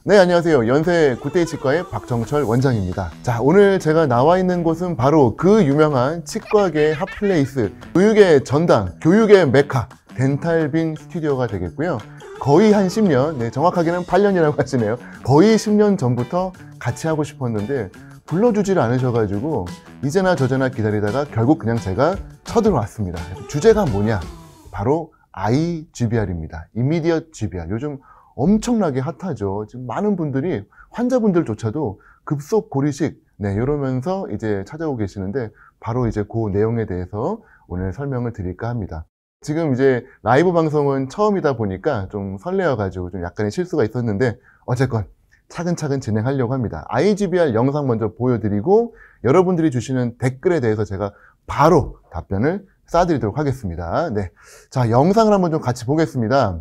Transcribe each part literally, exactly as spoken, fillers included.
네, 안녕하세요. 연세 굿데이 치과의 박정철 원장입니다. 자, 오늘 제가 나와 있는 곳은 바로 그 유명한 치과계 핫플레이스, 교육의 전당, 교육의 메카, 덴탈빈 스튜디오가 되겠고요. 거의 한 십 년, 네, 정확하게는 팔 년이라고 하시네요. 거의 십 년 전부터 같이 하고 싶었는데 불러주지를 않으셔가지고 이제나 저제나 기다리다가 결국 그냥 제가 쳐들어왔습니다. 주제가 뭐냐? 바로 아이지비알입니다. 이미디엇 지비알. 요즘 엄청나게 핫하죠. 지금 많은 분들이, 환자분들조차도 급속 고리식, 네, 이러면서 이제 찾아오고 계시는데, 바로 이제 그 내용에 대해서 오늘 설명을 드릴까 합니다. 지금 이제 라이브 방송은 처음이다 보니까 좀 설레어가지고 좀 약간의 실수가 있었는데, 어쨌건 차근차근 진행하려고 합니다. 아이지비알 영상 먼저 보여드리고, 여러분들이 주시는 댓글에 대해서 제가 바로 답변을 쏴드리도록 하겠습니다. 네. 자, 영상을 한번 좀 같이 보겠습니다.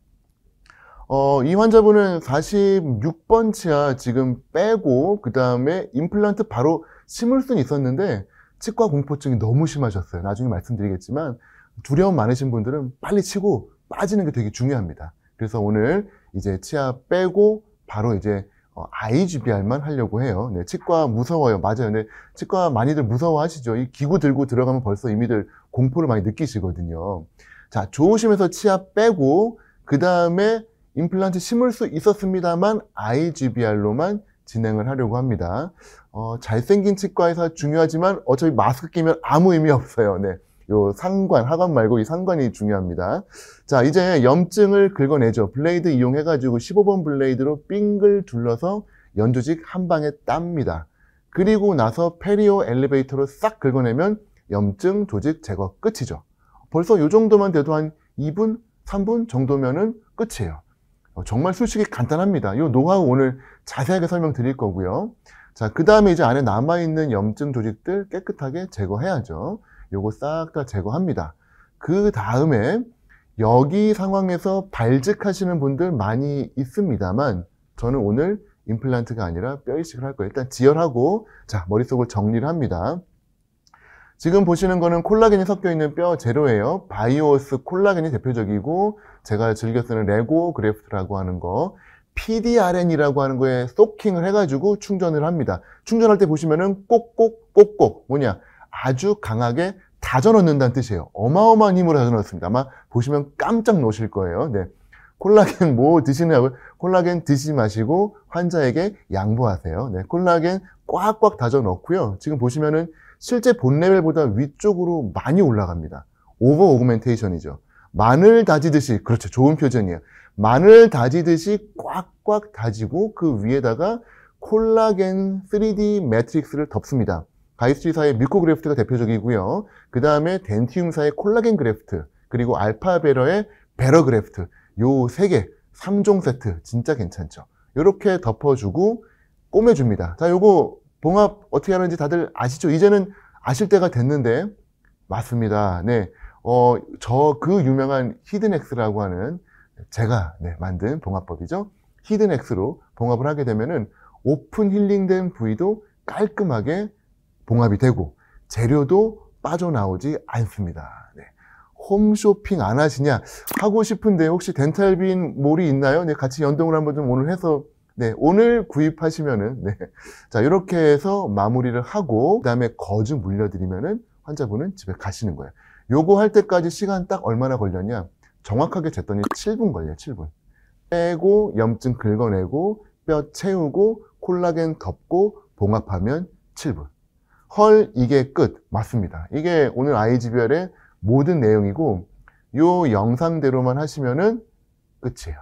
어, 이 환자분은 사십육 번 치아 지금 빼고 그 다음에 임플란트 바로 심을 수는 있었는데 치과 공포증이 너무 심하셨어요. 나중에 말씀드리겠지만 두려움 많으신 분들은 빨리 치고 빠지는 게 되게 중요합니다. 그래서 오늘 이제 치아 빼고 바로 이제 아이지비알만 하려고 해요. 네, 치과 무서워요. 맞아요. 네, 치과 많이들 무서워하시죠. 이 기구 들고 들어가면 벌써 이미들 공포를 많이 느끼시거든요. 자, 조심해서 치아 빼고 그 다음에 임플란트 심을 수 있었습니다만 아이지비알로만 진행을 하려고 합니다. 어, 잘생긴 치과에서 중요하지만 어차피 마스크 끼면 아무 의미 없어요. 네, 요 상관, 하관 말고 이 상관이 중요합니다. 자, 이제 염증을 긁어내죠. 블레이드 이용해가지고 십오 번 블레이드로 빙글 둘러서 연조직 한 방에 땁니다. 그리고 나서 페리오 엘리베이터로 싹 긁어내면 염증 조직 제거 끝이죠. 벌써 요 정도만 돼도 한 이 분, 삼 분 정도면은 끝이에요. 정말 수식이 간단합니다. 이 노하우 오늘 자세하게 설명드릴 거고요. 자, 그 다음에 이제 안에 남아있는 염증 조직들 깨끗하게 제거해야죠. 요거 싹 다 제거합니다. 그 다음에 여기 상황에서 발직하시는 분들 많이 있습니다만 저는 오늘 임플란트가 아니라 뼈 이식을 할 거예요. 일단 지혈하고 자, 머릿속을 정리를 합니다. 지금 보시는 거는 콜라겐이 섞여 있는 뼈 재료예요. 바이오스 콜라겐이 대표적이고 제가 즐겨 쓰는 레고 그래프트라고 하는 거, 피디알엔이라고 하는 거에 소킹을 해가지고 충전을 합니다. 충전할 때 보시면은 꼭꼭 꼭꼭 뭐냐, 아주 강하게 다져 넣는다는 뜻이에요. 어마어마한 힘으로 다져 넣습니다. 아마 보시면 깜짝 놀실 거예요. 네, 콜라겐 뭐 드시냐고요? 콜라겐 드시지 마시고 환자에게 양보하세요. 네, 콜라겐 꽉꽉 다져 넣고요. 지금 보시면은 실제 본 레벨보다 위쪽으로 많이 올라갑니다. 오버 오그멘테이션이죠. 마늘 다지듯이, 그렇죠. 좋은 표정이에요. 마늘 다지듯이 꽉꽉 다지고 그 위에다가 콜라겐 쓰리디 매트릭스를 덮습니다. 가이스트리사의 뮤코 그래프트가 대표적이고요. 그 다음에 덴티움사의 콜라겐 그래프트, 그리고 알파베러의 베러 그래프트, 요 세 개, 삼 종 세트 진짜 괜찮죠. 요렇게 덮어주고 꼬매줍니다. 자, 요거 봉합 어떻게 하는지 다들 아시죠? 이제는 아실 때가 됐는데, 맞습니다. 네, 어, 저 그 유명한 히든엑스라고 하는 제가 네, 만든 봉합법이죠. 히든엑스로 봉합을 하게 되면은 오픈 힐링된 부위도 깔끔하게 봉합이 되고 재료도 빠져나오지 않습니다. 네. 홈쇼핑 안 하시냐? 하고 싶은데 혹시 덴탈빈 몰이 있나요? 네, 같이 연동을 한번 좀 오늘 해서 네, 오늘 구입하시면은, 네. 자, 이렇게 해서 마무리를 하고, 그 다음에 거즈 물려드리면은 환자분은 집에 가시는 거예요. 요거 할 때까지 시간 딱 얼마나 걸렸냐? 정확하게 쟀더니 칠 분 걸려요, 칠 분. 빼고, 염증 긁어내고, 뼈 채우고, 콜라겐 덮고, 봉합하면 칠 분. 헐, 이게 끝. 맞습니다. 이게 오늘 아이지비알의 모든 내용이고, 요 영상대로만 하시면은 끝이에요.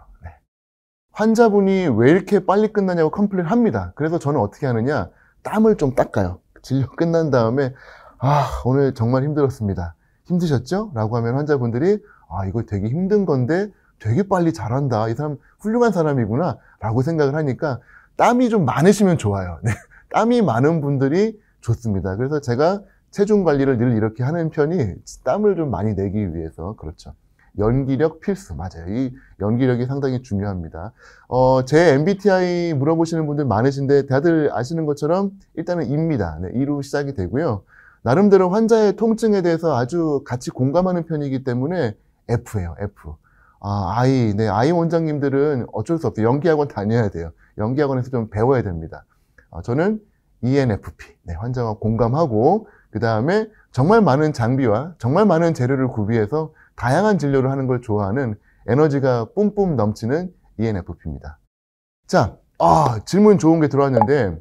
환자분이 왜 이렇게 빨리 끝나냐고 컴플레인 합니다. 그래서 저는 어떻게 하느냐, 땀을 좀 닦아요. 진료 끝난 다음에 아, 오늘 정말 힘들었습니다. 힘드셨죠? 라고 하면 환자분들이 아, 이거 되게 힘든 건데 되게 빨리 잘한다. 이 사람 훌륭한 사람이구나 라고 생각을 하니까 땀이 좀 많으시면 좋아요. 네, 땀이 많은 분들이 좋습니다. 그래서 제가 체중 관리를 늘 이렇게 하는 편이 땀을 좀 많이 내기 위해서. 그렇죠. 연기력 필수, 맞아요. 이 연기력이 상당히 중요합니다. 어, 제 엠비티아이 물어보시는 분들 많으신데 다들 아시는 것처럼 일단은 입니다. 네, 이로 시작이 되고요. 나름대로 환자의 통증에 대해서 아주 같이 공감하는 편이기 때문에 F예요, F. 아, 아이, 네, 아이 원장님들은 어쩔 수 없어요. 연기학원 다녀야 돼요. 연기학원에서 좀 배워야 됩니다. 어, 저는 이엔에프피, 네, 환자와 공감하고, 그 다음에 정말 많은 장비와 정말 많은 재료를 구비해서 다양한 진료를 하는 걸 좋아하는 에너지가 뿜뿜 넘치는 이엔에프피입니다. 자, 아, 질문 좋은 게 들어왔는데,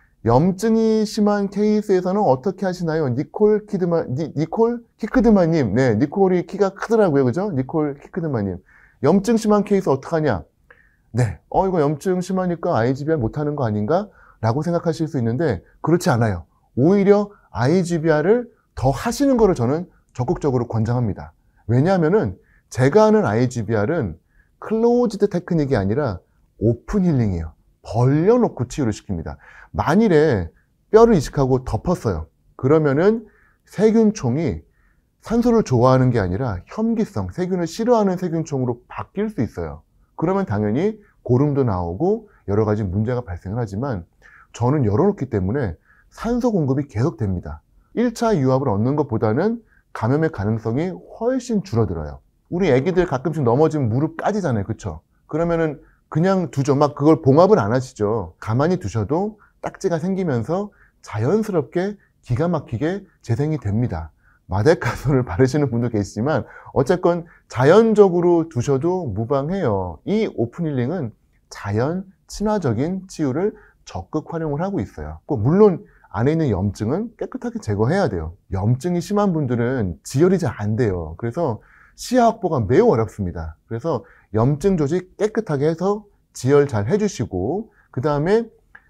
염증이 심한 케이스에서는 어떻게 하시나요? 니콜 키드만, 니, 니콜 키크드만님. 네, 니콜이 키가 크더라고요. 그죠? 니콜 키크드만님. 염증 심한 케이스 어떡하냐? 네, 어, 이거 염증 심하니까 아이지비알 못하는 거 아닌가? 라고 생각하실 수 있는데, 그렇지 않아요. 오히려 아이지비알을 더 하시는 거를 저는 적극적으로 권장합니다. 왜냐하면은 제가 하는 아이지비알은 클로즈드 테크닉이 아니라 오픈 힐링이에요. 벌려놓고 치유를 시킵니다. 만일에 뼈를 이식하고 덮었어요. 그러면은 세균총이 산소를 좋아하는 게 아니라 혐기성, 세균을 싫어하는 세균총으로 바뀔 수 있어요. 그러면 당연히 고름도 나오고 여러 가지 문제가 발생을 하지만 저는 열어놓기 때문에 산소 공급이 계속 됩니다. 일 차 유압을 얻는 것보다는 감염의 가능성이 훨씬 줄어들어요. 우리 애기들 가끔씩 넘어지면 무릎 까지잖아요. 그쵸? 그러면은 그냥 두죠. 막 그걸 봉합을 안 하시죠. 가만히 두셔도 딱지가 생기면서 자연스럽게 기가 막히게 재생이 됩니다. 마데카솔을 바르시는 분도 계시지만 어쨌건 자연적으로 두셔도 무방해요. 이 오픈힐링은 자연 친화적인 치유를 적극 활용을 하고 있어요. 물론 안에 있는 염증은 깨끗하게 제거해야 돼요. 염증이 심한 분들은 지혈이 잘 안 돼요. 그래서 시야 확보가 매우 어렵습니다. 그래서 염증 조직 깨끗하게 해서 지혈 잘 해주시고, 그 다음에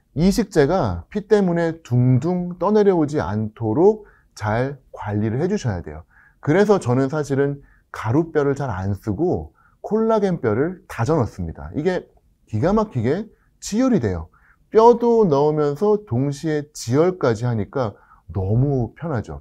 이식제가 피 때문에 둥둥 떠내려오지 않도록 잘 관리를 해주셔야 돼요. 그래서 저는 사실은 가루뼈를 잘 안 쓰고 콜라겐 뼈를 다져 넣습니다. 이게 기가 막히게 지혈이 돼요. 뼈도 넣으면서 동시에 지혈까지 하니까 너무 편하죠.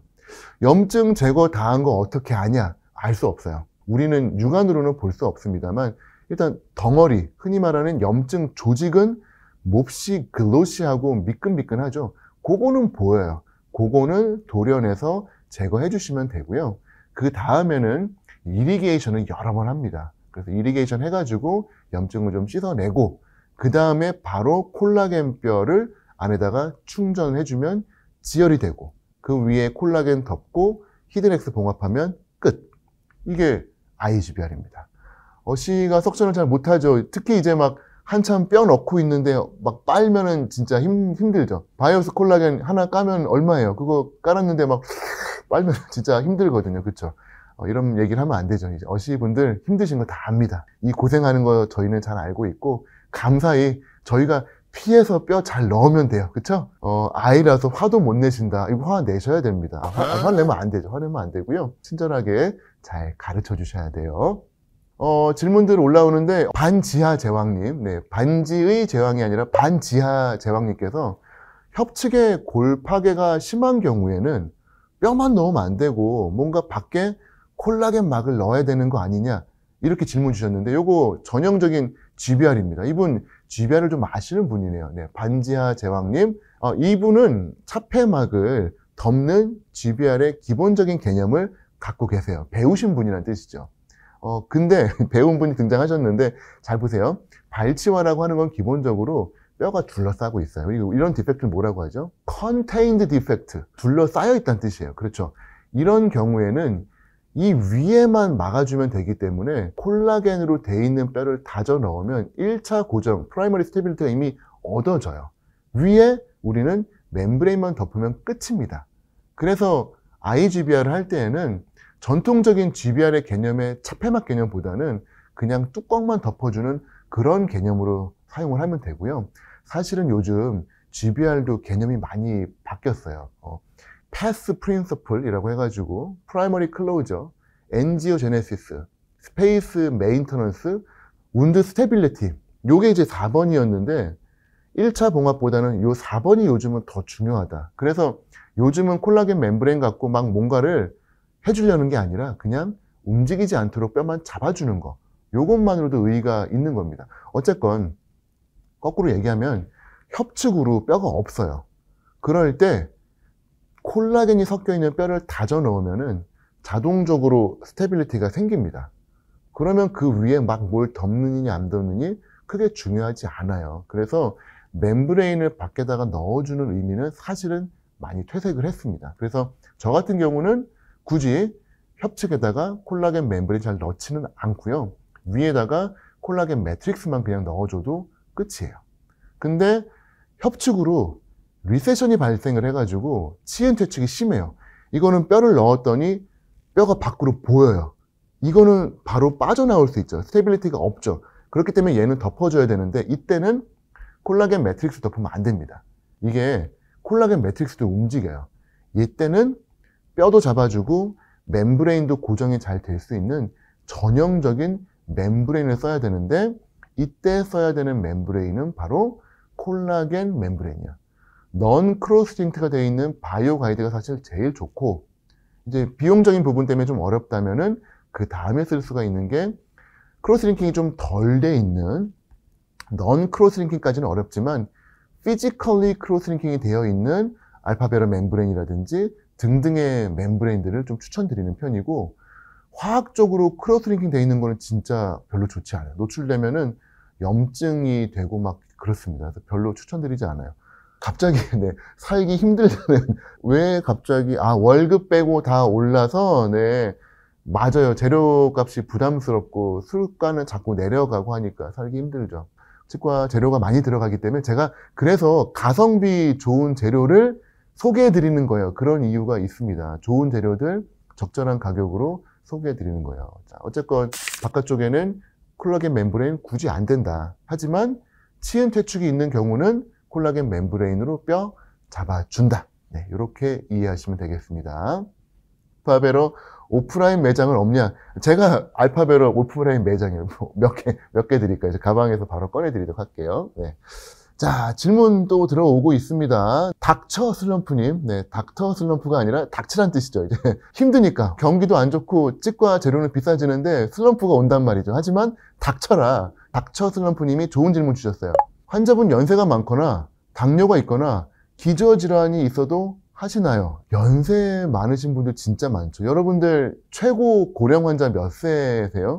염증 제거 다 한 거 어떻게 아냐? 알 수 없어요. 우리는 육안으로는 볼 수 없습니다만 일단 덩어리, 흔히 말하는 염증 조직은 몹시 글로시하고 미끈미끈하죠. 그거는 보여요. 그거는 돌연해서 제거해 주시면 되고요. 그 다음에는 이리게이션을 여러 번 합니다. 그래서 이리게이션 해가지고 염증을 좀 씻어내고 그 다음에 바로 콜라겐 뼈를 안에다가 충전해주면 지혈이 되고 그 위에 콜라겐 덮고 히드렉스 봉합하면 끝. 이게 아이지비알입니다. 어시가 석션을 잘 못하죠. 특히 이제 막 한참 뼈 넣고 있는데 막 빨면은 진짜 힘, 힘들죠. 바이오스 콜라겐 하나 까면 얼마예요? 그거 깔았는데 막 빨면 진짜 힘들거든요. 그쵸? 어, 이런 얘기를 하면 안 되죠. 이제 어시 분들 힘드신 거 다 압니다. 이 고생하는 거 저희는 잘 알고 있고 감사히 저희가 피해서 뼈 잘 넣으면 돼요. 그쵸? 어, 아이라서 화도 못 내신다. 이거 화 내셔야 됩니다. 화, 화내면 안 되죠. 화내면 안 되고요. 친절하게 잘 가르쳐 주셔야 돼요. 어, 질문들 올라오는데, 반지하 제왕님, 네, 반지의 제왕이 아니라 반지하 제왕님께서 협측의 골파괴가 심한 경우에는 뼈만 넣으면 안 되고 뭔가 밖에 콜라겐 막을 넣어야 되는 거 아니냐? 이렇게 질문 주셨는데, 요거 전형적인 지비알입니다. 이분 지비알을 좀 아시는 분이네요. 네, 반지하 제왕님. 어, 이분은 차폐막을 덮는 지비알의 기본적인 개념을 갖고 계세요. 배우신 분이라는 뜻이죠. 어, 근데 배운 분이 등장하셨는데 잘 보세요. 발치화라고 하는 건 기본적으로 뼈가 둘러싸고 있어요. 그리고 이런 디펙트를 뭐라고 하죠? contained defect. 둘러싸여 있다는 뜻이에요. 그렇죠. 이런 경우에는 이 위에만 막아주면 되기 때문에 콜라겐으로 돼 있는 뼈를 다져 넣으면 일 차 고정, 프라이머리 스테빌리티가 이미 얻어져요. 위에 우리는 멤브레인만 덮으면 끝입니다. 그래서 아이지비알을 할 때에는 전통적인 지비알의 개념의 차폐막 개념보다는 그냥 뚜껑만 덮어주는 그런 개념으로 사용을 하면 되고요. 사실은 요즘 지비알도 개념이 많이 바뀌었어요. 어, 패스 프린서플이라고 해가지고 프라이머리 클로저, 엔지오제네시스, 스페이스 메인터넌스, 운드 스테빌리티 요게 이제 사 번이었는데 일 차 봉합보다는 요 사 번이 요즘은 더 중요하다. 그래서 요즘은 콜라겐 멤브레인 갖고 막 뭔가를 해주려는 게 아니라 그냥 움직이지 않도록 뼈만 잡아주는 거, 요것만으로도 의의가 있는 겁니다. 어쨌건 거꾸로 얘기하면 협측으로 뼈가 없어요. 그럴 때 콜라겐이 섞여 있는 뼈를 다져 넣으면은 자동적으로 스테빌리티가 생깁니다. 그러면 그 위에 막 뭘 덮느니 안 덮느니 크게 중요하지 않아요. 그래서 멤브레인을 밖에다가 넣어주는 의미는 사실은 많이 퇴색을 했습니다. 그래서 저 같은 경우는 굳이 협측에다가 콜라겐 멤브레인 잘 넣지는 않고요. 위에다가 콜라겐 매트릭스만 그냥 넣어줘도 끝이에요. 근데 협측으로 리세션이 발생을 해가지고 치은 퇴축이 심해요. 이거는 뼈를 넣었더니 뼈가 밖으로 보여요. 이거는 바로 빠져나올 수 있죠. 스테빌리티가 없죠. 그렇기 때문에 얘는 덮어줘야 되는데 이때는 콜라겐 매트릭스 덮으면 안 됩니다. 이게 콜라겐 매트릭스도 움직여요. 이때는 뼈도 잡아주고 멤브레인도 고정이 잘 될 수 있는 전형적인 멤브레인을 써야 되는데 이때 써야 되는 멤브레인은 바로 콜라겐 멤브레인이야. 넌 크로스링크가 되어 있는 바이오 가이드가 사실 제일 좋고 이제 비용적인 부분 때문에 좀 어렵다면은 그 다음에 쓸 수가 있는 게 크로스링킹이 좀 덜 돼 있는 넌 크로스링킹까지는 어렵지만 피지컬리 크로스링킹이 되어 있는 알파베라 멤브레인이라든지 등등의 멤브레인들을 좀 추천드리는 편이고 화학적으로 크로스링킹 되어 있는 거는 진짜 별로 좋지 않아요. 노출되면은 염증이 되고 막 그렇습니다. 그래서 별로 추천드리지 않아요. 갑자기 네, 살기 힘들다는 왜 갑자기 아 월급 빼고 다 올라서 네 맞아요. 재료값이 부담스럽고 수가는 자꾸 내려가고 하니까 살기 힘들죠. 치과 재료가 많이 들어가기 때문에 제가 그래서 가성비 좋은 재료를 소개해 드리는 거예요. 그런 이유가 있습니다. 좋은 재료들 적절한 가격으로 소개해 드리는 거예요. 자, 어쨌건 바깥쪽에는 콜라겐 멤브레인 굳이 안 된다. 하지만 치은 퇴축이 있는 경우는 콜라겐 멤브레인으로 뼈 잡아준다. 네, 이렇게 이해하시면 되겠습니다. 알파베러 오프라인 매장은 없냐? 제가 알파베러 오프라인 매장이요. 몇 개, 몇 개 드릴까요? 가방에서 바로 꺼내드리도록 할게요. 네. 자, 질문 또 들어오고 있습니다. 닥쳐 슬럼프님. 네, 닥터 슬럼프가 아니라 닥치란 뜻이죠. 이제 힘드니까. 경기도 안 좋고 치과 재료는 비싸지는데 슬럼프가 온단 말이죠. 하지만 닥쳐라. 닥쳐 슬럼프님이 좋은 질문 주셨어요. 환자분 연세가 많거나 당뇨가 있거나 기저질환이 있어도 하시나요? 연세 많으신 분들 진짜 많죠. 여러분들 최고 고령 환자 몇 세세요?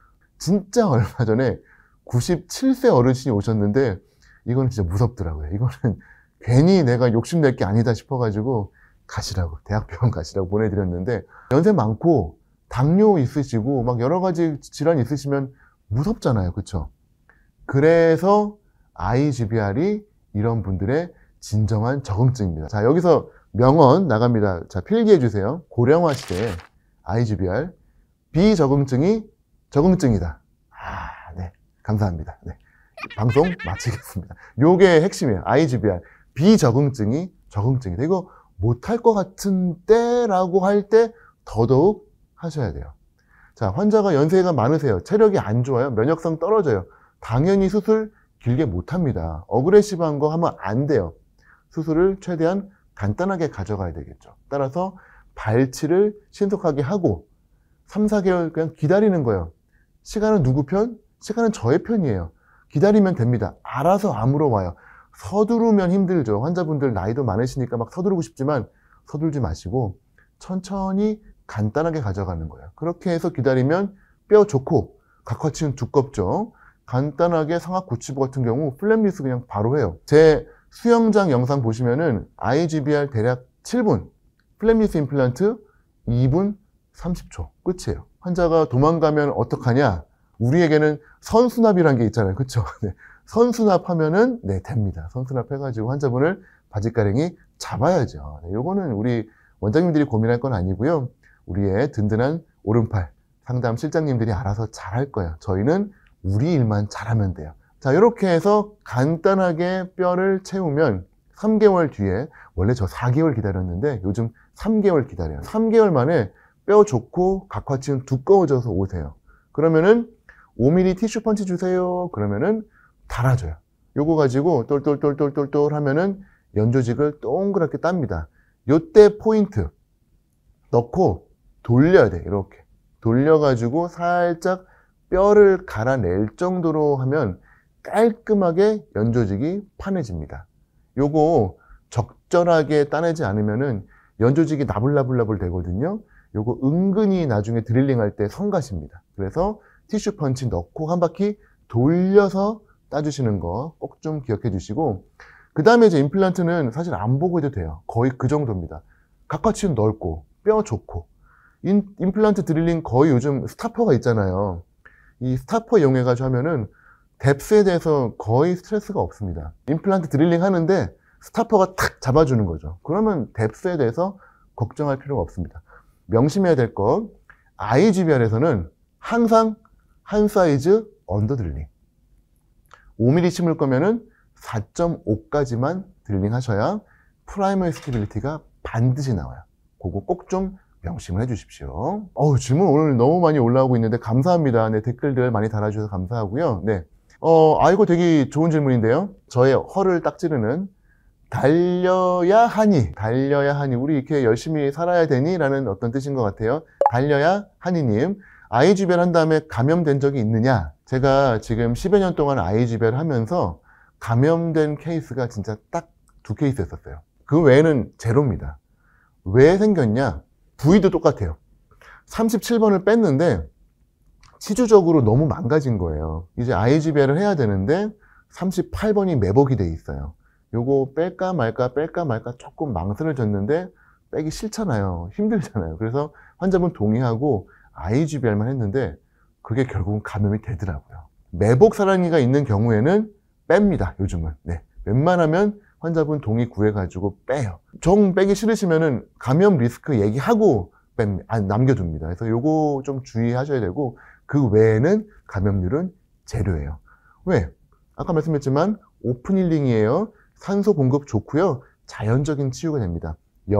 진짜 얼마 전에 구십칠 세 어르신이 오셨는데 이건 진짜 무섭더라고요. 이거는 괜히 내가 욕심낼 게 아니다 싶어가지고 가시라고, 대학병원 가시라고 보내드렸는데 연세 많고 당뇨 있으시고 막 여러 가지 질환 있으시면 무섭잖아요. 그렇죠? 그래서 아이지비알이 이런 분들의 진정한 적응증입니다. 자, 여기서 명언 나갑니다. 자, 필기해 주세요. 고령화 시대에 아이지비알 비적응증이 적응증이다. 아, 네. 감사합니다. 네. 방송 마치겠습니다. 요게 핵심이에요. 아이지비알 비적응증이 적응증이다. 이거 못할 것 같은 때라고 할 때 더더욱 하셔야 돼요. 자, 환자가 연세가 많으세요. 체력이 안 좋아요. 면역성 떨어져요. 당연히 수술 길게 못합니다. 어그레시브한 거 하면 안 돼요. 수술을 최대한 간단하게 가져가야 되겠죠. 따라서 발치를 신속하게 하고 삼, 사 개월 그냥 기다리는 거예요. 시간은 누구 편? 시간은 저의 편이에요. 기다리면 됩니다. 알아서 아물어 와요. 서두르면 힘들죠. 환자분들 나이도 많으시니까 막 서두르고 싶지만 서둘지 마시고 천천히 간단하게 가져가는 거예요. 그렇게 해서 기다리면 뼈 좋고 각화치는 두껍죠. 간단하게 상악 구치부 같은 경우 플랩리스 그냥 바로 해요. 제 수영장 영상 보시면은 아이지비알 대략 칠 분, 플랩리스 임플란트 이 분 삼십 초 끝이에요. 환자가 도망가면 어떡하냐? 우리에게는 선수납이라는 게 있잖아요. 그렇죠? 네. 선수납하면은 네 됩니다. 선수납 해가지고 환자분을 바짓가랭이 잡아야죠. 네, 요거는 우리 원장님들이 고민할 건 아니고요. 우리의 든든한 오른팔 상담 실장님들이 알아서 잘할 거예요. 저희는 우리 일만 잘하면 돼요. 자, 이렇게 해서 간단하게 뼈를 채우면 삼 개월 뒤에, 원래 저 사 개월 기다렸는데 요즘 삼 개월 기다려요. 삼 개월 만에 뼈 좋고 각화치는 두꺼워져서 오세요. 그러면은 오 밀리미터 티슈 펀치 주세요. 그러면은 달아줘요. 요거 가지고 똘똘똘똘똘똘 하면은 연조직을 동그랗게 땁니다. 요때 포인트 넣고 돌려야 돼. 이렇게 돌려가지고 살짝 뼈를 갈아낼 정도로 하면 깔끔하게 연조직이 파내집니다. 요거 적절하게 따내지 않으면은 연조직이 나불나불나불 되거든요. 요거 은근히 나중에 드릴링 할 때 성가십니다. 그래서 티슈 펀치 넣고 한 바퀴 돌려서 따주시는 거 꼭 좀 기억해 주시고, 그 다음에 이제 임플란트는 사실 안 보고 해도 돼요. 거의 그 정도입니다. 각과치는 넓고 뼈 좋고. 인, 임플란트 드릴링 거의 요즘 스타퍼가 있잖아요. 이 스타퍼 이용해가지고 하면은 뎁스에 대해서 거의 스트레스가 없습니다. 임플란트 드릴링 하는데 스타퍼가 탁 잡아주는 거죠. 그러면 뎁스에 대해서 걱정할 필요가 없습니다. 명심해야 될 것, 아이지비알에서는 항상 한 사이즈 언더 드릴링. 오 밀리미터 심을 거면은 사 점 오까지만 드릴링 하셔야 프라이머리 스테빌리티가 반드시 나와요. 그거 꼭 좀 명심을 해 주십시오. 어우, 질문 오늘 너무 많이 올라오고 있는데 감사합니다. 네, 댓글들 많이 달아주셔서 감사하고요. 네. 어, 아, 이거 되게 좋은 질문인데요. 저의 허를 딱 찌르는, 달려야 하니, 달려야 하니, 우리 이렇게 열심히 살아야 되니? 라는 어떤 뜻인 것 같아요. 달려야 하니님, 아이지비알 한 다음에 감염된 적이 있느냐? 제가 지금 십여 년 동안 아이지비알 하면서 감염된 케이스가 진짜 딱 두 케이스 있었어요. 그 외에는 제로입니다. 왜 생겼냐? 부위도 똑같아요. 삼십칠 번을 뺐는데 치주적으로 너무 망가진 거예요. 이제 아이지비알을 해야 되는데 삼십팔 번이 매복이 돼 있어요. 요거 뺄까 말까 뺄까 말까 조금 망설여졌는데 빼기 싫잖아요. 힘들잖아요. 그래서 환자분 동의하고 아이지비알만 했는데 그게 결국은 감염이 되더라고요. 매복 사랑니가 있는 경우에는 뺍니다. 요즘은. 네. 웬만하면 환자분 동의 구해가지고 빼요. 정 빼기 싫으시면은 감염 리스크 얘기하고 뺍, 아, 남겨둡니다. 그래서 요거 좀 주의하셔야 되고, 그 외에는 감염률은 제로예요. 왜? 아까 말씀했지만 오픈 힐링이에요. 산소 공급 좋고요. 자연적인 치유가 됩니다.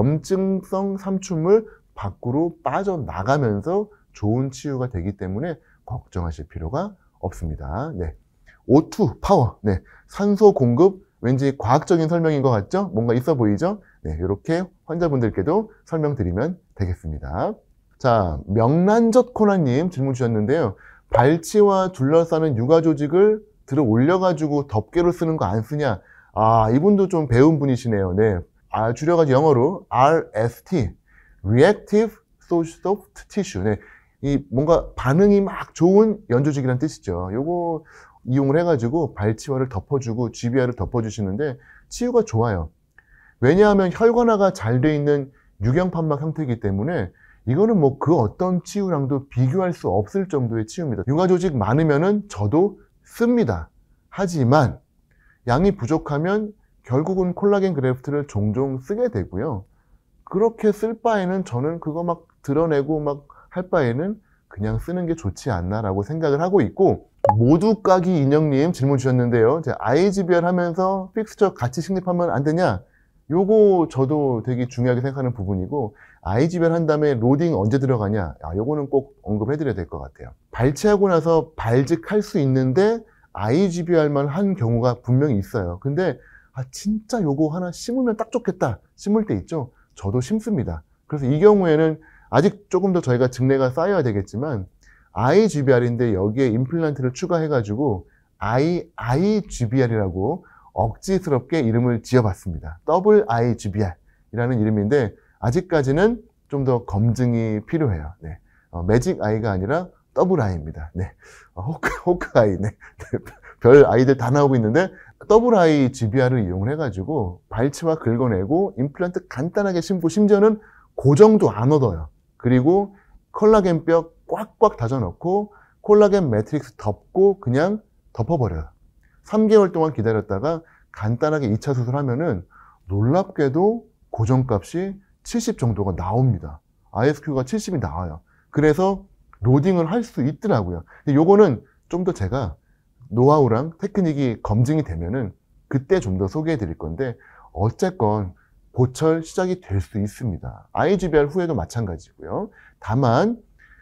염증성 삼춘물 밖으로 빠져나가면서 좋은 치유가 되기 때문에 걱정하실 필요가 없습니다. 네. 오투 파워. 네. 산소 공급, 왠지 과학적인 설명인 것 같죠? 뭔가 있어 보이죠? 네. 이렇게 환자분들께도 설명드리면 되겠습니다. 자, 명란젓 코나님 질문 주셨는데요. 발치와 둘러싸는 육아 조직을 들어 올려가지고 덮개로 쓰는 거 안 쓰냐? 아, 이분도 좀 배운 분이시네요. 네. 아, 줄여가지고 영어로 알 에스 티, Reactive Soft Tissue. 네. 이 뭔가 반응이 막 좋은 연조직이라는 뜻이죠. 요거 이용을 해가지고 발치와를 덮어주고 지비알을 덮어주시는데 치유가 좋아요. 왜냐하면 혈관화가 잘 돼 있는 유경판막 상태이기 때문에 이거는 뭐 그 어떤 치유랑도 비교할 수 없을 정도의 치유입니다. 육아조직 많으면은 저도 씁니다. 하지만 양이 부족하면 결국은 콜라겐 그래프트를 종종 쓰게 되고요. 그렇게 쓸 바에는 저는 그거 막 드러내고 막 할 바에는 그냥 쓰는 게 좋지 않나라고 생각을 하고 있고, 모두 까기 인형님 질문 주셨는데요. 아이지비알 하면서 픽스처 같이 식립하면 안 되냐? 요거 저도 되게 중요하게 생각하는 부분이고, 아이지비알 한 다음에 로딩 언제 들어가냐? 아, 요거는 꼭 언급을 해드려야 될 것 같아요. 발치하고 나서 발직할 수 있는데 아이지비알만 한 경우가 분명히 있어요. 근데 아, 진짜 요거 하나 심으면 딱 좋겠다 심을 때 있죠. 저도 심습니다. 그래서 이 경우에는 아직 조금 더 저희가 증례가 쌓여야 되겠지만 아이지비알인데 여기에 임플란트를 추가해가지고 I, 아이지비알이라고 억지스럽게 이름을 지어봤습니다. 더블 아이지비알이라는 이름인데 아직까지는 좀 더 검증이 필요해요. 네. 어, 매직 아이가 아니라 더블 아이입니다. 네. 어, 호크, 호크 아이. 네. 별 아이들 다 나오고 있는데 더블 아이지비알을 이용을 해가지고 발치와 긁어내고 임플란트 간단하게 심고 심지어는 고정도 안 얻어요. 그리고 콜라겐 뼈 꽉꽉 다져넣고 콜라겐 매트릭스 덮고 그냥 덮어버려요. 삼 개월 동안 기다렸다가 간단하게 이 차 수술하면은 놀랍게도 고정값이 칠십 정도가 나옵니다. 아이에스큐가 칠십이 나와요. 그래서 로딩을 할 수 있더라고요. 근데 요거는 좀 더 제가 노하우랑 테크닉이 검증이 되면은 그때 좀 더 소개해 드릴 건데, 어쨌건 보철 시작이 될 수 있습니다. 아이지비알 후에도 마찬가지고요. 다만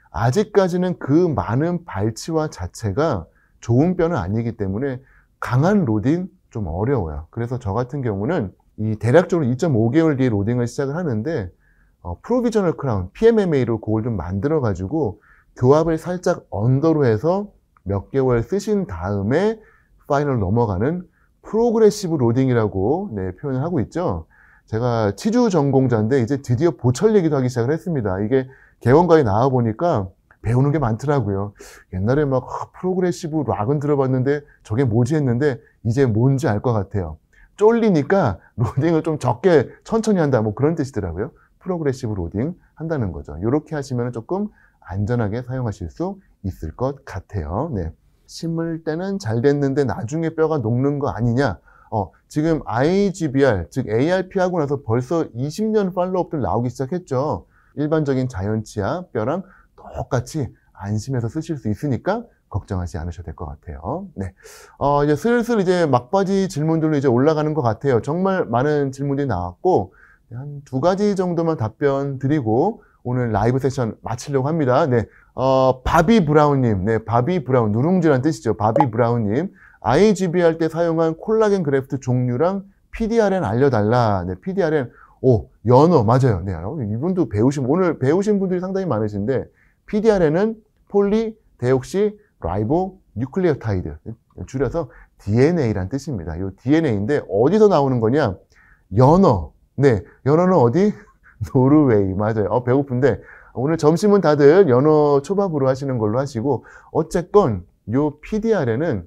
아직까지는 그 많은 발치와 자체가 좋은 뼈는 아니기 때문에 강한 로딩 좀 어려워요. 그래서 저 같은 경우는 이 대략적으로 이 점 오 개월 뒤에 로딩을 시작을 하는데 어, 프로비저널 크라운, 피엠엠에이로 그걸 좀 만들어 가지고 교합을 살짝 언더로 해서 몇 개월 쓰신 다음에 파이널 넘어가는 프로그레시브 로딩이라고 네, 표현을 하고 있죠. 제가 치주 전공자인데 이제 드디어 보철 얘기도 하기 시작을 했습니다. 이게 개원가에 나와 보니까 배우는 게 많더라고요. 옛날에 막 프로그레시브 락은 들어봤는데 저게 뭐지 했는데 이제 뭔지 알 것 같아요. 쫄리니까 로딩을 좀 적게 천천히 한다 뭐 그런 뜻이더라고요. 프로그레시브 로딩 한다는 거죠. 이렇게 하시면 조금 안전하게 사용하실 수 있을 것 같아요. 네. 심을 때는 잘 됐는데 나중에 뼈가 녹는 거 아니냐? 어, 지금 아이지비알, 즉 에이알피 하고 나서 벌써 이십 년 팔로우업들 나오기 시작했죠. 일반적인 자연치아 뼈랑 똑같이 안심해서 쓰실 수 있으니까 걱정하지 않으셔도 될 것 같아요. 네. 어, 이제 슬슬 이제 막바지 질문들로 이제 올라가는 것 같아요. 정말 많은 질문들이 나왔고, 한 두 가지 정도만 답변 드리고, 오늘 라이브 세션 마치려고 합니다. 네. 어, 바비 브라운님. 네. 바비 브라운. 누룽지란 뜻이죠. 바비 브라운님. 아이지비 할 때 사용한 콜라겐 그래프트 종류랑 피디알엔 알려달라. 네. 피디알엔, 오, 연어. 맞아요. 네. 이분도 배우신, 오늘 배우신 분들이 상당히 많으신데, 피디알엔은 폴리, 데옥시, 라이보, 뉴클리오타이드. 줄여서 디엔에이란 뜻입니다. 이 디엔에이인데, 어디서 나오는 거냐? 연어. 네. 연어는 어디? 노르웨이. 맞아요. 어, 배고픈데, 오늘 점심은 다들 연어 초밥으로 하시는 걸로 하시고, 어쨌건, 요 피디알엔은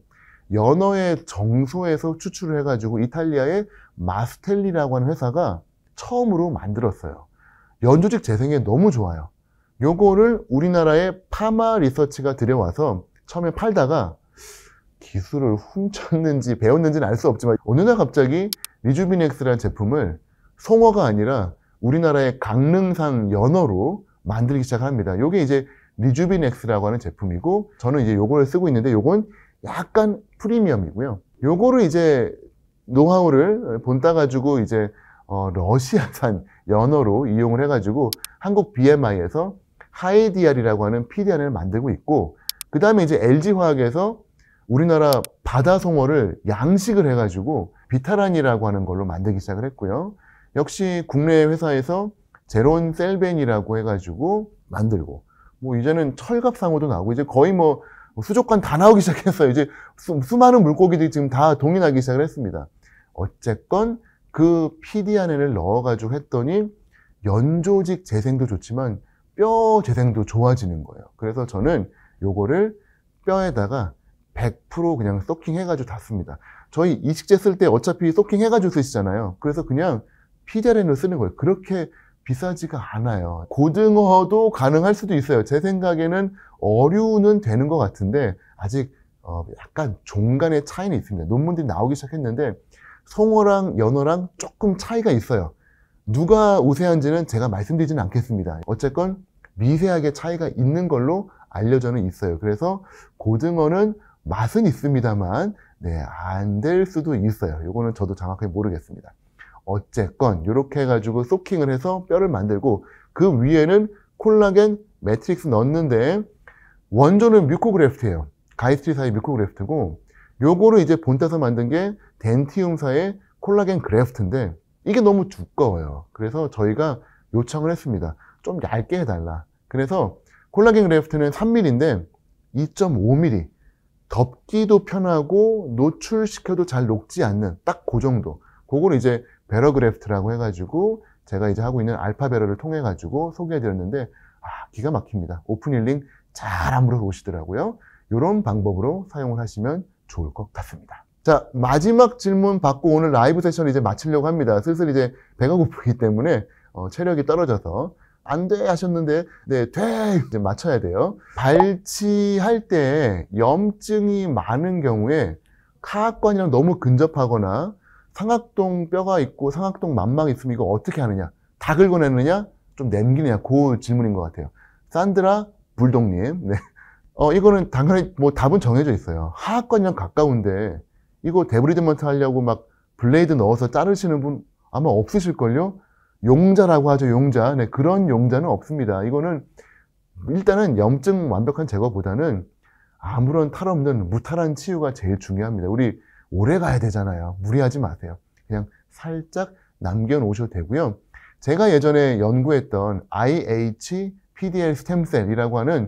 연어의 정소에서 추출을 해가지고, 이탈리아의 마스텔리라고 하는 회사가 처음으로 만들었어요. 연조직 재생에 너무 좋아요. 요거를 우리나라의 파마 리서치가 들여와서 처음에 팔다가 기술을 훔쳤는지 배웠는지는 알 수 없지만 어느 날 갑자기 리주비넥스라는 제품을 송어가 아니라 우리나라의 강릉산 연어로 만들기 시작합니다. 요게 이제 리주비넥스라고 하는 제품이고 저는 이제 요거를 쓰고 있는데 요건 약간 프리미엄이고요. 요거를 이제 노하우를 본따 가지고 이제 어, 러시아산 연어로 이용을 해가지고 한국 비엠아이에서 하이디알이라고 하는 피디알을 만들고 있고 그 다음에 이제 엘지화학에서 우리나라 바다송어를 양식을 해가지고 비타란이라고 하는 걸로 만들기 시작을 했고요. 역시 국내 회사에서 제론셀벤이라고 해가지고 만들고 뭐 이제는 철갑상어도 나오고 이제 거의 뭐 수족관 다 나오기 시작했어요. 이제 수, 수많은 물고기들이 지금 다 동인하기 시작을 했습니다. 어쨌건 그 피디알엔을 넣어가지고 했더니 연조직 재생도 좋지만 뼈 재생도 좋아지는 거예요. 그래서 저는 요거를 뼈에다가 백 퍼센트 그냥 소킹 해가지고 다 씁니다. 저희 이식제 쓸 때 어차피 소킹 해가지고 쓰시잖아요. 그래서 그냥 피디알엔을 쓰는 거예요. 그렇게 비싸지가 않아요. 고등어도 가능할 수도 있어요. 제 생각에는 어류는 되는 것 같은데 아직 어 약간 종간의 차이는 있습니다. 논문들이 나오기 시작했는데 송어랑 연어랑 조금 차이가 있어요. 누가 우세한지는 제가 말씀드리지는 않겠습니다. 어쨌건 미세하게 차이가 있는 걸로 알려져는 있어요. 그래서 고등어는 맛은 있습니다만 네, 안 될 수도 있어요. 이거는 저도 정확하게 모르겠습니다. 어쨌건 이렇게 해가지고 소킹을 해서 뼈를 만들고 그 위에는 콜라겐 매트릭스 넣는데 원조는 뮤코그래프트예요. 가이스트리사의 뮤코그래프트고 요거를 이제 본따서 만든 게 덴티움사의 콜라겐 그래프트인데 이게 너무 두꺼워요. 그래서 저희가 요청을 했습니다. 좀 얇게 해달라. 그래서 콜라겐 그래프트는 삼 밀리미터인데 이 점 오 밀리미터 덮기도 편하고 노출시켜도 잘 녹지 않는 딱 그 정도. 그거를 이제 베러 그래프트라고 해가지고 제가 이제 하고 있는 알파 베러를 통해 가지고 소개해드렸는데 아 기가 막힙니다. 오픈 힐링 잘 안 물어보시더라고요. 이런 방법으로 사용을 하시면 좋을 것 같습니다. 자, 마지막 질문 받고 오늘 라이브 세션 이제 마치려고 합니다. 슬슬 이제 배가 고프기 때문에 어, 체력이 떨어져서 안 돼 하셨는데 네, 돼! 이제 맞춰야 돼요. 발치할 때 염증이 많은 경우에 카악관이랑 너무 근접하거나 상악동 뼈가 있고 상악동 만막이 있으면 이거 어떻게 하느냐? 다 긁어내느냐? 좀 남기느냐? 그 질문인 것 같아요. 산드라 불독님. 네. 어, 이거는 당연히 뭐 답은 정해져 있어요. 하악관이랑 가까운데 이거 데브리드먼트 하려고 막 블레이드 넣어서 자르시는 분 아마 없으실걸요? 용자라고 하죠, 용자. 네, 그런 용자는 없습니다. 이거는 일단은 염증 완벽한 제거보다는 아무런 탈 없는 무탈한 치유가 제일 중요합니다. 우리 오래 가야 되잖아요. 무리하지 마세요. 그냥 살짝 남겨놓으셔도 되고요. 제가 예전에 연구했던 아이에이치피디엘 스템셀이라고 하는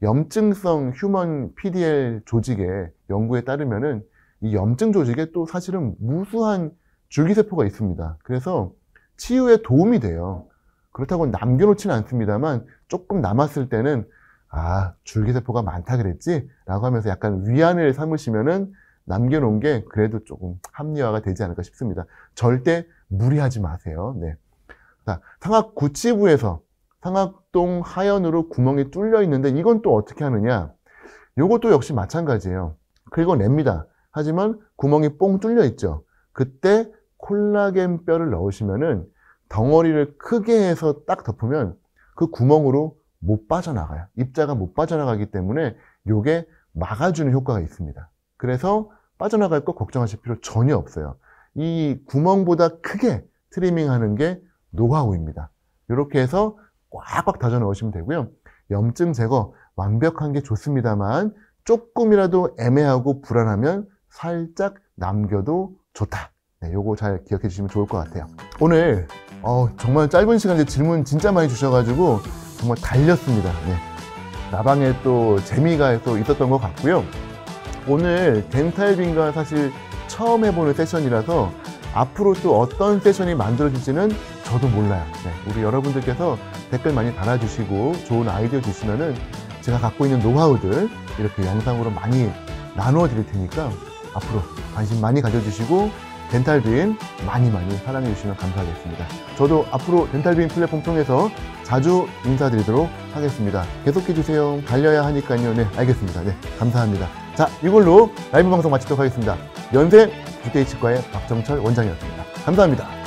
염증성 휴먼 피디엘 조직의 연구에 따르면은 이 염증 조직에 또 사실은 무수한 줄기세포가 있습니다. 그래서 치유에 도움이 돼요. 그렇다고 남겨놓지는 않습니다만 조금 남았을 때는 아, 줄기세포가 많다 그랬지? 라고 하면서 약간 위안을 삼으시면은 남겨놓은 게 그래도 조금 합리화가 되지 않을까 싶습니다. 절대 무리하지 마세요. 네. 자, 상악 구치부에서 상악동 하연으로 구멍이 뚫려 있는데 이건 또 어떻게 하느냐? 요것도 역시 마찬가지예요. 긁어냅니다. 하지만 구멍이 뽕 뚫려 있죠. 그때 콜라겐 뼈를 넣으시면은 덩어리를 크게 해서 딱 덮으면 그 구멍으로 못 빠져나가요. 입자가 못 빠져나가기 때문에 요게 막아주는 효과가 있습니다. 그래서 빠져나갈 거 걱정하실 필요 전혀 없어요. 이 구멍보다 크게 트리밍 하는 게 노하우입니다. 이렇게 해서 꽉꽉 다져 넣으시면 되고요. 염증 제거 완벽한 게 좋습니다만 조금이라도 애매하고 불안하면 살짝 남겨도 좋다. 네, 요거 잘 기억해 주시면 좋을 것 같아요. 오늘 어, 정말 짧은 시간에 질문 진짜 많이 주셔가지고 정말 달렸습니다. 네. 나방에 또 재미가 또 있었던 것 같고요. 오늘 덴탈빈과 사실 처음 해보는 세션이라서 앞으로 또 어떤 세션이 만들어질지는 저도 몰라요. 네. 우리 여러분들께서 댓글 많이 달아주시고 좋은 아이디어 주시면은 제가 갖고 있는 노하우들 이렇게 영상으로 많이 나누어 드릴 테니까 앞으로 관심 많이 가져주시고 덴탈빈 많이 많이 사랑해 주시면 감사하겠습니다. 저도 앞으로 덴탈빈 플랫폼 통해서 자주 인사드리도록 하겠습니다. 계속해 주세요. 달려야 하니까요. 네, 알겠습니다. 네, 감사합니다. 자, 이걸로 라이브 방송 마치도록 하겠습니다. 연세 구데이 치과의 박정철 원장이었습니다. 감사합니다.